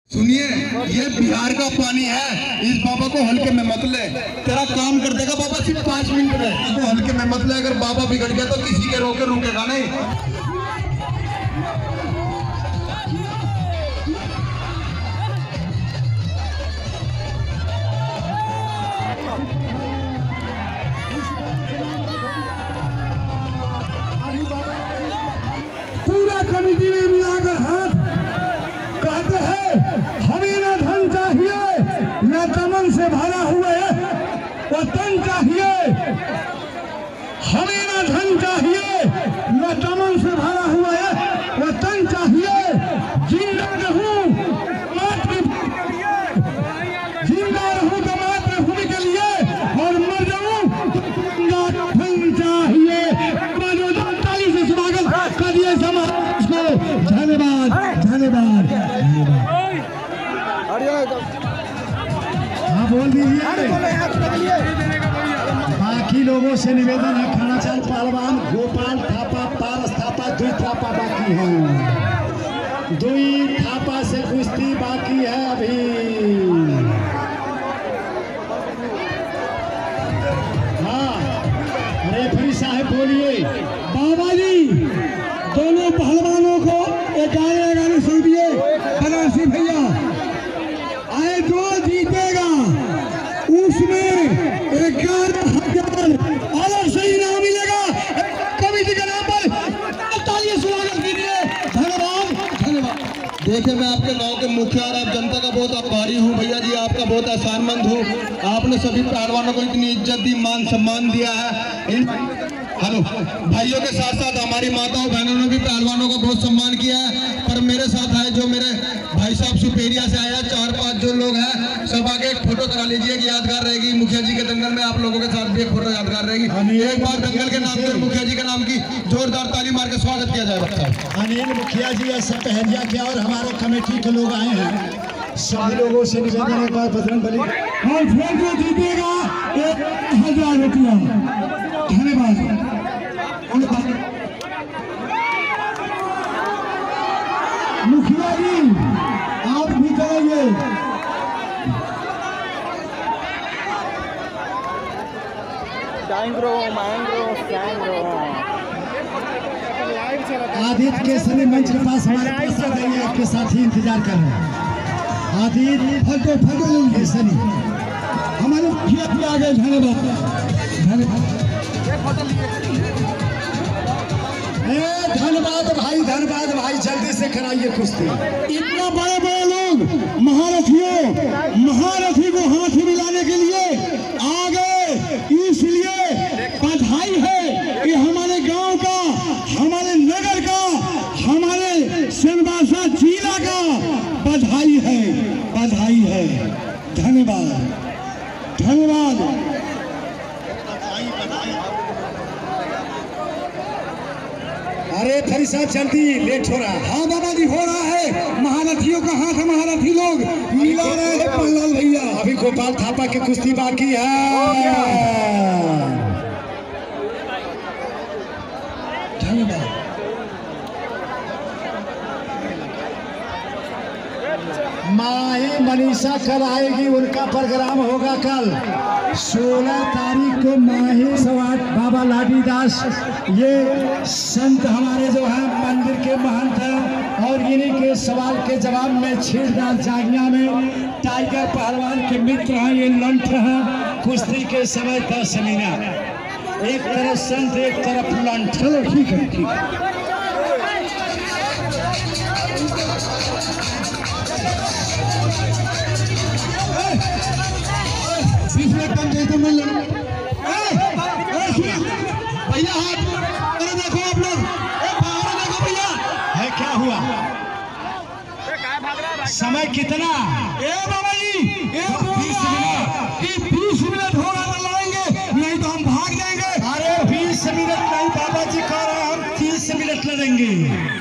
सुनिए, ये बिहार का पानी है, इस बाबा को हल्के में मत ले। तेरा काम कर देगा बाबा सिर्फ 5 मिनट में। इसको हल्के में मत ले। अगर बाबा बिगड़ गया तो किसी के रोके रुकेगा नहीं। पूरा कमिटी में मिलाकर हाथ कहते हैं हमें न धन चाहिए न तमन से भरा हुए वतन चाहिए। हमें न धन चाहिए न तमन से भरा हुआ वतन चाहिए। जिंदा रहूं मातृभूमि के लिए, जिंदा रहूं तो मातृभूमि के लिए, और मर जाऊं तो जिंदा धन चाहिए। ताली से स्वागत करिए समाज को। धन्यवाद धन्यवाद। हाँ बोल दीजिए। बाकी लोगों से निवेदन है, खानाचार पहलवान गोपाल थापा पारस थापा 2 थापा बाकी है। 2 थापा से कुश्ती बाकी है अभी। हाँ रेफरी साहब बोलिए। बाबा जी दोनों पहलवानों को 11 सौ दिए। बनारसी भैया आए जो जीतेगा उसमें 11,000 अलग से इनाम मिलेगा। कमिटी के नाम पर तालियां स्वागत कीजिए। धन्यवाद धन्यवाद। देखिए, मैं आपके गांव के मुखिया और आप जनता का बहुत आभारी हूँ भैया जी। आपका बहुत एहसानमंद हूँ। आपने सभी पहलवानों को इतनी इज्जत दी, मान सम्मान दिया है। हेलो भाइयों के साथ साथ हमारी माताओं बहनों ने भी पहलवानों का बहुत सम्मान किया है। पर मेरे साथ आए जो मेरे भाई साहब सुपेरिया से आया 4-5 जो लोग हैं, सब आगे एक फोटो करा लीजिए कि यादगार रहेगी। मुखिया जी के दंगल में आप लोगों के साथ भी एक फोटो यादगार रहेगी। एक बार दंगल के नाम पर मुखिया जी के नाम की जोरदार ताली मार के स्वागत किया जाए बच्चा। अनिल मुखिया जी ऐसा पहरिया किया और हमारे कमेटी के लोग आए हैं। सभी लोगों से निवेदन एक बार बजरंग बली और फिर जो जीतेगा 1,000 रुपया। धन्यवाद। मुखिया जी आप भी करेंगे। आदित्य के सभी मंच के पास हमारे पास आ गए, आपके साथी इंतजार कर रहे हैं। आदित्य फटो सनी हमारे मुखिया भी आ गए। धन्यवाद भाई, धन्यवाद भाई। जल्दी से कराइए कुश्ती। इतना बड़े बड़े लोग महारथी को हाथ मिलाने के लिए आ गए, इसलिए बधाई है कि हमारे गांव का, हमारे नगर का, हमारे सिलवासा जिला का बधाई है, बधाई है। धन्यवाद धन्यवाद। अरे फरीसा जल्दी लेट हो रहा है। हाँ बाबा जी हो रहा है। महारथियों का हाथ महारथी लोग मिला रहे हैं। पल्लाल भैया अभी गोपाल थापा की कुश्ती बाकी है। धन्यवाद। माही मनीषा कल आएगी, उनका प्रोग्राम होगा कल 16 तारीख को। माही सवाट बाबा लाडी दास ये संत हमारे जो है मंदिर के महंत हैं, और इन्हीं के सवाल के जवाब में छेड़दार जागिया में टाइगर पहलवान के मित्र हैं, ये लंठ हैं। कुश्ती के समय 10 मिनट, एक तरफ संत एक तरफ लंठ। चलो ठीक है ठीक है। भैया हाथ अरे देखो आप लोग, देखो भैया है क्या हुआ, समय कितना? बाबा जी 20 मिनट होगा तो लड़ेंगे, नहीं तो हम भाग जाएंगे। अरे 20 मिनट नहीं बाबा जी कह रहे हैं, हम 30 मिनट लड़ेंगे।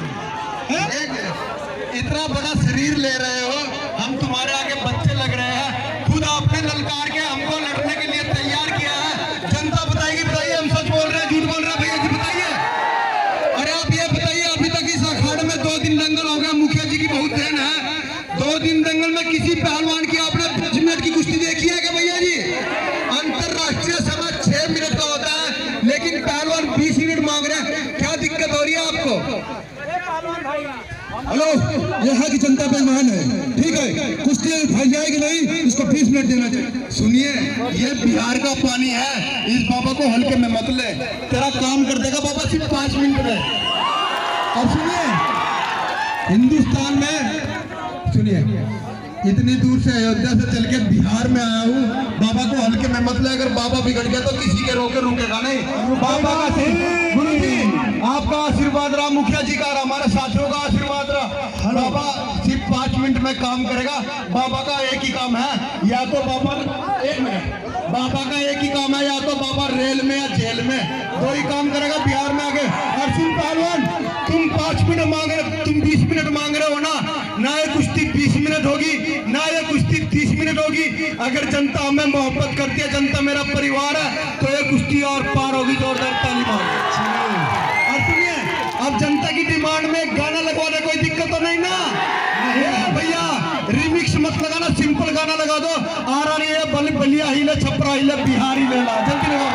इतना बड़ा शरीर ले रहे हो, हम तुम्हारे आगे बच्चे लग रहे हैं। खुद आपने ललकार के हमको लड़ने के लिए तैयार किया है। जनता बताएगी, बताइए हम सच बोल रहे हैं झूठ बोल रहे हैं? भैया जी बताइए। अरे आप ये बताइए, अभी तक इस अखाड़े में 2 दिन दंगल हो गया, मुखिया जी की बहुत देन है। 2 दिन दंगल में किसी पहलवान की आपने 5 मिनट की कुश्ती देखी है क्या भैया जी? अंतरराष्ट्रीय समय 6 मिनट का होता है, लेकिन पहलवान 20 मिनट मांग रहे हैं। क्या दिक्कत हो रही है आपको? हेलो, यहाँ की जनता बेईमान है, ठीक है? कुश्ती फैल जाएगी नहीं, इसको 20 मिनट देना चाहिए। सुनिए, ये बिहार का पानी है, इस बाबा को हल्के में मत ले, तेरा काम कर देगा बाबा सिर्फ 5 मिनट में। अब सुनिए, हिंदुस्तान में सुनिए, इतनी दूर से अयोध्या से चल के बिहार में आया हूँ, बाबा को हल्के में मत ले। अगर बाबा बिगड़ गया तो किसी के रोके रुकेगा नहीं। बाबा का गुरु जी आपका आशीर्वाद रहा, मुखिया जी का रहा, हमारे साथियों का आशीर्वाद रहा। बाबा सिर्फ 5 मिनट में काम करेगा। बाबा का एक ही काम है, या तो बाबा 1 मिनट, बाबा का एक ही काम है, या तो बाबा रेल में या जेल में, 2 ही काम करेगा बिहार में आगे। और सुन पहलवान, तुम 5 मिनट मांग रहे, तुम 20 मिनट मांग रहे हो ना ये कुश्ती 20 मिनट होगी, ना ये कुश्ती 30 मिनट होगी। अगर जनता हमें मोहब्बत करती है, जनता मेरा परिवार है, तो ये कुश्ती और पार होगी। जोरदार ताली मारो। और सुनिए, अब जनता की डिमांड में गाना लगवाने कोई दिक्कत तो नहीं ना? भैया रिमिक्स मत लगाना, सिंपल गाना लगा दो। आ रही है बलिया हिले, छपरा हिले, बिहारी लेला, जल्दी लगा।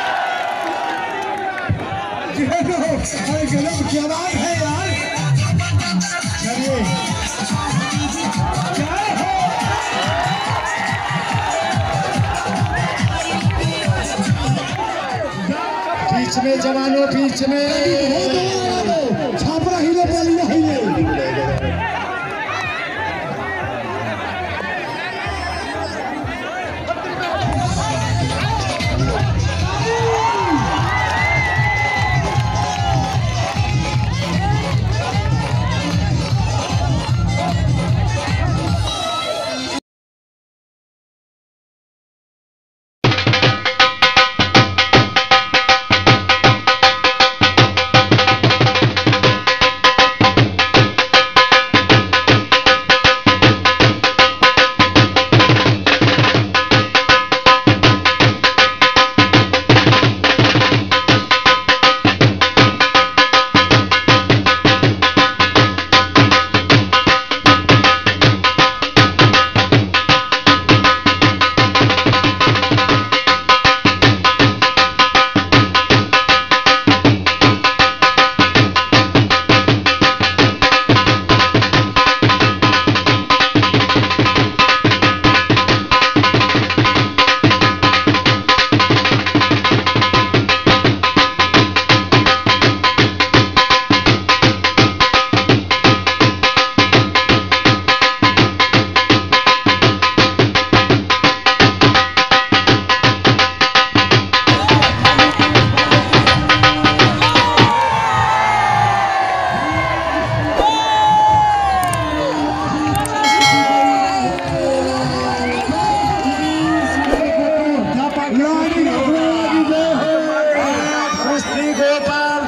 अरे गलत क्या बात है यार। चलिए बीच में जवानों, बीच में छापरा हिले, बलिया हिले। गोपाल